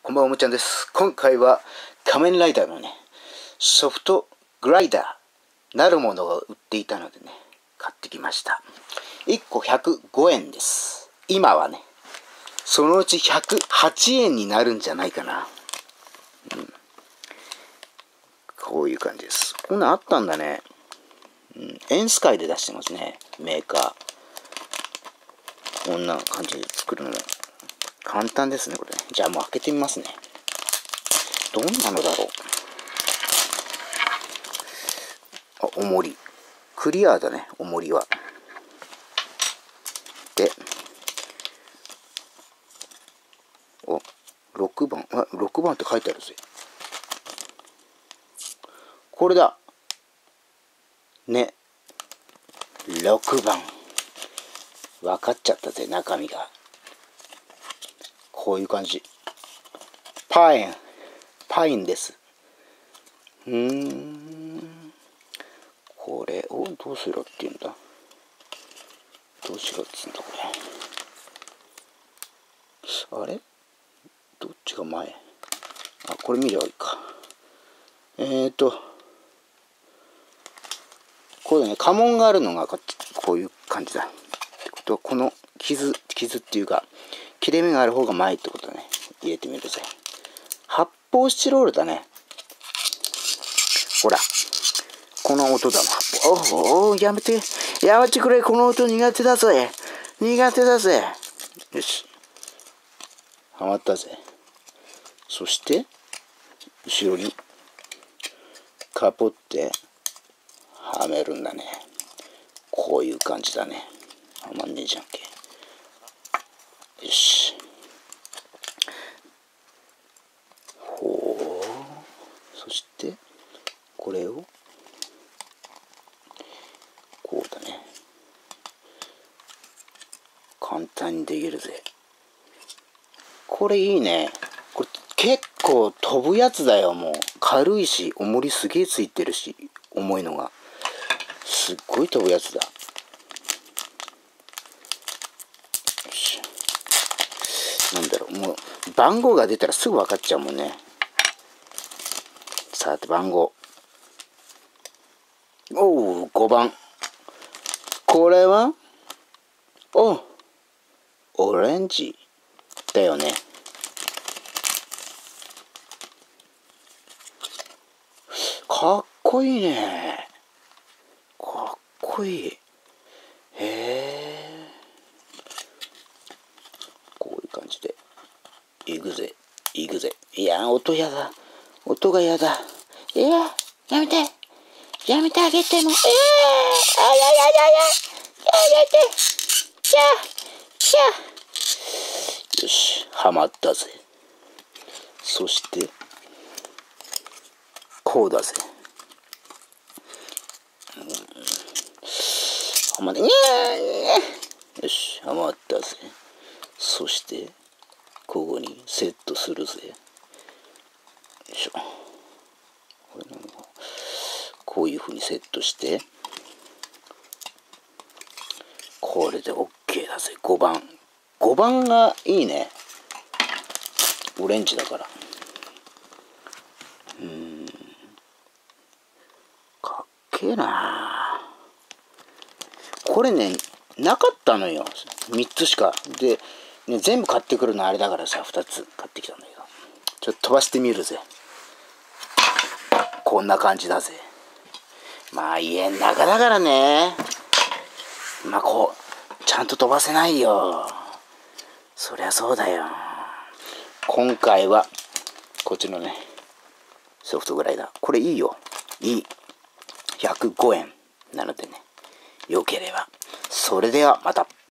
こんばんは、むちゃんです。今回は仮面ライダーのね、ソフトグライダーなるものが売っていたのでね、買ってきました。1個105円です。今はね、そのうち108円になるんじゃないかな。こういう感じです。こんなんあったんだね。エンスカイで出してますね、メーカー。こんな感じで作るのも簡単ですね、これね。じゃあもう開けてみますね。どんなのだろう。あ、重り。クリアだね、重りは。で、お、6番。あ、6番って書いてあるぜ。これだ。ね。6番。分かっちゃったぜ、中身が。こういう感じ。パインです。これをどうしろって言うんだ。どうしろって言うんだ、これ。あれどっちが前？あ、これ見ればいいか。これね、家紋があるのがこういう感じだ。ってことは、この傷っていうか、切れ目がある方が前ってことだね。入れてみるぜ。発泡スチロールだね。ほら。この音だもん。お、やめてくれ。この音苦手だぜ。よし。はまったぜ。そして、後ろに、カポってはめるんだね。こういう感じだね。はまんねえじゃんけ。よし。そして、これを、こうだね。簡単にできるぜ。これいいね。これ結構飛ぶやつだよ、もう。軽いし、重りすげえついてるし、重いのが。すっごい飛ぶやつだ。よし。なんだろう、もう、番号が出たらすぐ分かっちゃうもんね。さて、番号。おう、5番。これはオレンジだよね。かっこいいね。かっこいい。へえ。こういう感じで。いくぜ。いや、音やだ。音がやだ。いや、やめてあげても。やめて。よし、はまったぜ。そして、こうだぜ。はまった。よし、はまったぜ。そして、ここにセットするぜ。よいしょ。こういうふうにセットして、これで OK だぜ。5番。5番がいいね。オレンジだから。かっけえな。これね、なかったのよ。3つしか。で、ね、全部買ってくるのあれだからさ、2つ買ってきたんだけど。ちょっと飛ばしてみるぜ。こんな感じだぜ。まあ家の中だからね。まあこう、ちゃんと飛ばせないよ。そりゃそうだよ。今回は、こっちのね、ソフトグライダー。これいいよ。いい。105円なのでね。よければ。それではまた。